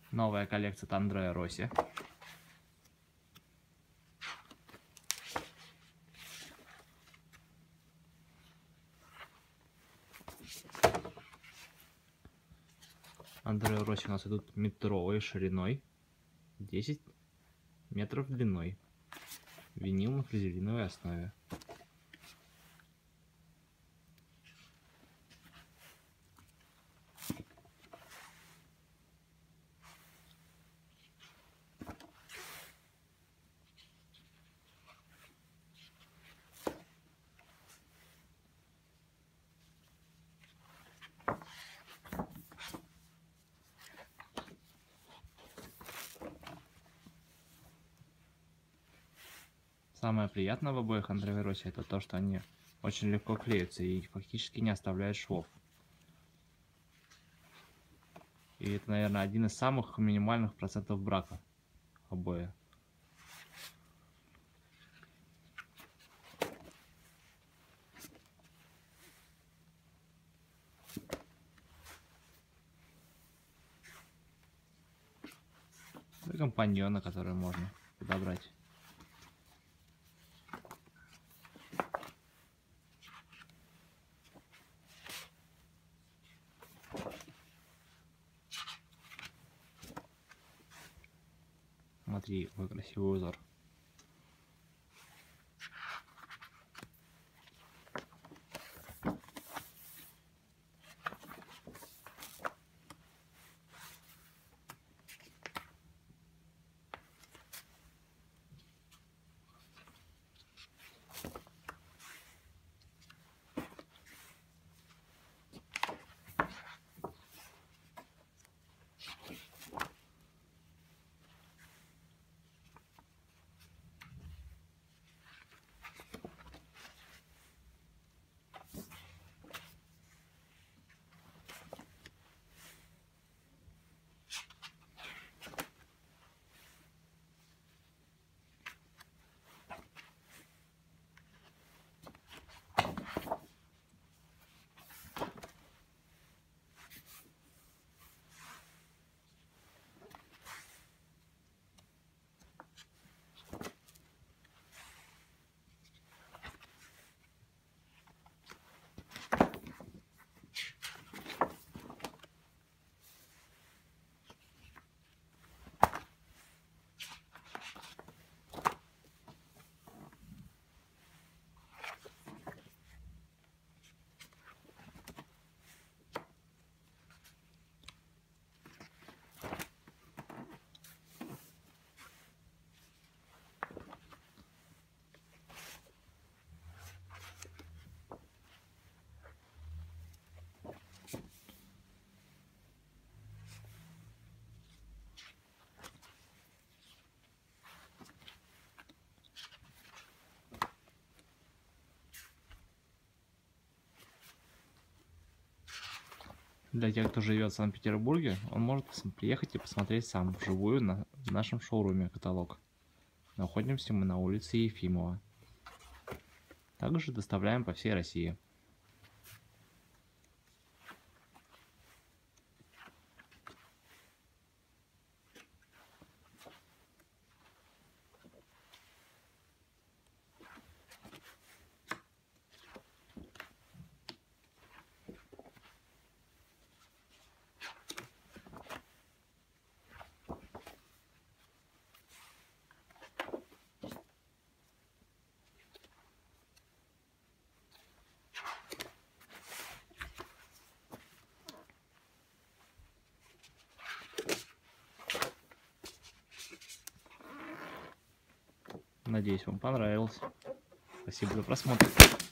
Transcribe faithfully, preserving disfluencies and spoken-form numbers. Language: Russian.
Новая коллекция от Андреа Росси. Андреа Росси у нас идут метровой шириной, десять метров длиной. Винил на флизелиновой основе. Самое приятное в обоих Андреа Росси это то, что они очень легко клеятся и фактически не оставляют швов. И это, наверное, один из самых минимальных процентов брака обои. И компаньона, который можно подобрать. Смотри, какой красивый узор. Для тех, кто живет в Санкт-Петербурге, он может приехать и посмотреть сам вживую на в нашем шоуруме каталог. Находимся мы на улице Ефимова. Также доставляем по всей России. Надеюсь, вам понравилось. Спасибо за просмотр.